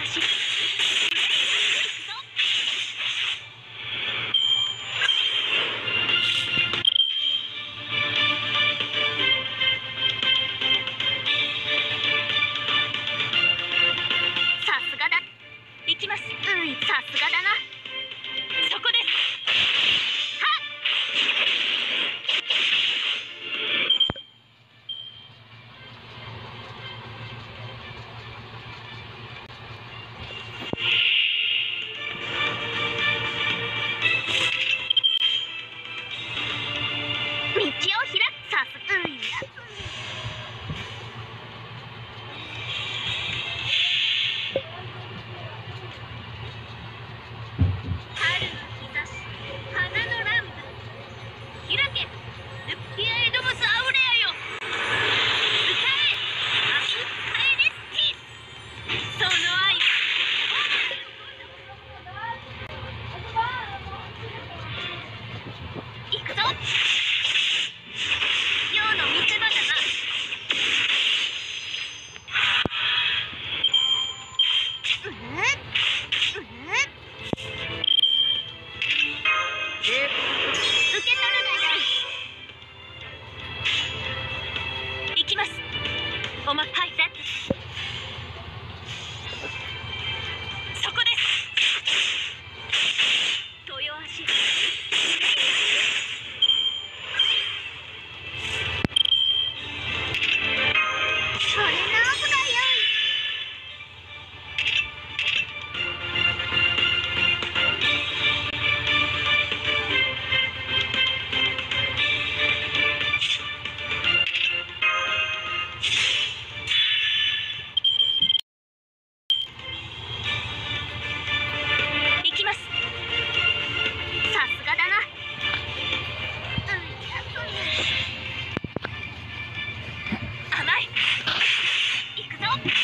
足。さすがだ。行きます。さすがだな。そこです。はっ。道を開く。さすが。春の日差し、花の乱舞。開け、ルピアエドモスアウレアよ。歌え、アフカエレスティ。その愛は。行くぞ。陽の見せ場だな。受け取るがよい。行きます。おまはいぜ。そこです。豊足。それ直すがよい。行きます。さすがだな。甘い。行くぞ。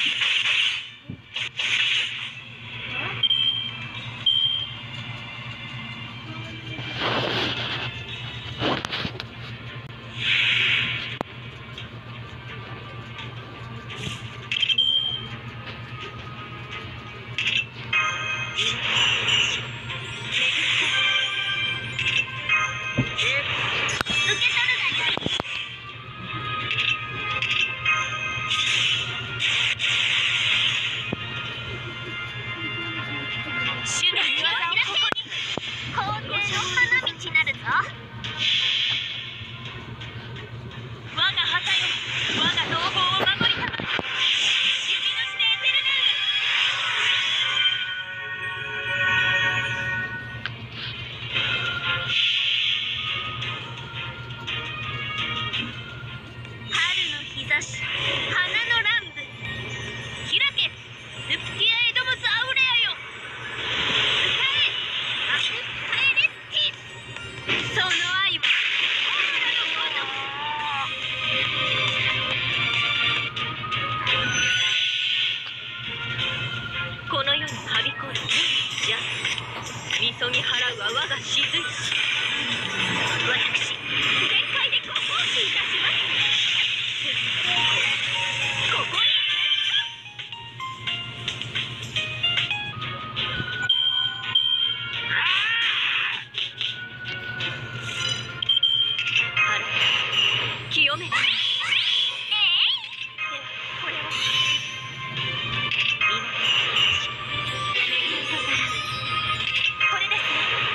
受け取るがよい。主の御業をここに。皇帝の花道なるぞ。我が旗よ、我が同胞を守りたまえ。指のしてエテルネ春の日差し、花の乱舞。開け、ルプティアエドモスアウレアよ。歌え、アフカエレスティ。その愛は。この世にはびこるじゃみそぎ払うは我が雫。私全開でご奉仕いたします。ここに腹清め。ではこれはこれですね。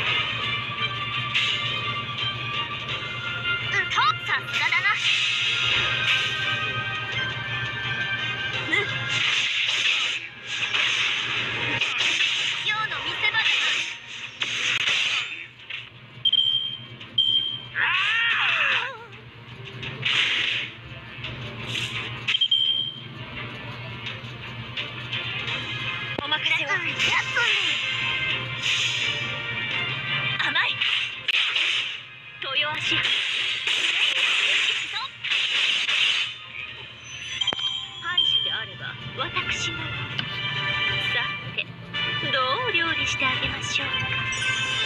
さすがだな。陽の見せ場だな。お任せを。甘い。豊足。愛してあれば私が。さて、どう料理してあげましょうか。